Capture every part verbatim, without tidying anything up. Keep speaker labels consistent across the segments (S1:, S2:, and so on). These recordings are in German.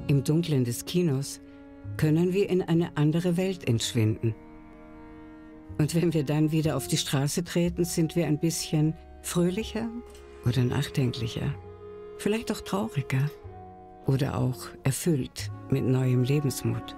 S1: Im Dunkeln des Kinos können wir in eine andere Welt entschwinden. Und wenn wir dann wieder auf die Straße treten, sind wir ein bisschen fröhlicher oder nachdenklicher, vielleicht auch trauriger oder auch erfüllt mit neuem Lebensmut.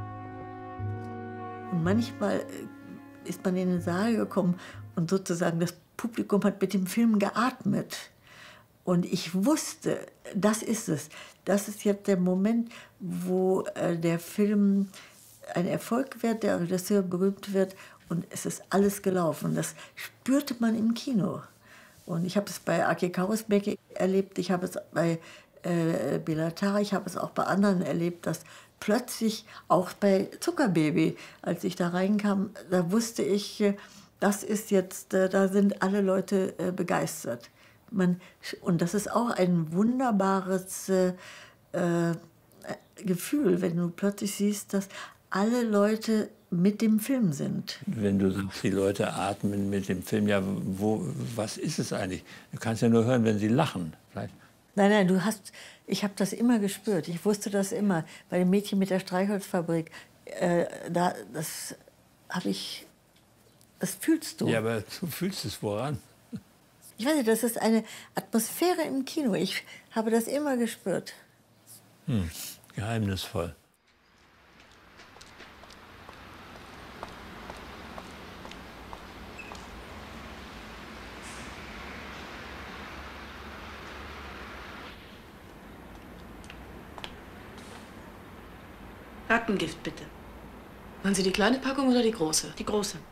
S2: Und manchmal ist man in den Saal gekommen und sozusagen das Publikum hat mit dem Film geatmet. Und ich wusste, das ist es. Das ist jetzt der Moment, wo äh, der Film ein Erfolg wird, der Regisseur berühmt wird und es ist alles gelaufen. Das spürte man im Kino. Und ich habe es bei Aki Kaurismäki erlebt, ich habe es bei äh, Béla Tarr, ich habe es auch bei anderen erlebt, dass plötzlich auch bei Zuckerbaby, als ich da reinkam, da wusste ich, das ist jetzt, da sind alle Leute begeistert. Man, und das ist auch ein wunderbares äh, Gefühl, wenn du plötzlich siehst, dass alle Leute mit dem Film sind.
S3: Wenn du sagst, die Leute atmen mit dem Film, ja, wo, was ist es eigentlich? Du kannst ja nur hören, wenn sie lachen. Vielleicht.
S2: Nein, nein, du hast, ich habe das immer gespürt. Ich wusste das immer. Bei dem Mädchen mit der Streichholzfabrik, äh, da, das habe ich, das fühlst du.
S3: Ja, aber du fühlst es woran?
S2: Ich weiß nicht, das ist eine Atmosphäre im Kino. Ich habe das immer gespürt.
S3: Hm, geheimnisvoll.
S4: Rattengift, bitte. Wollen Sie die kleine Packung oder die große?
S5: Die große.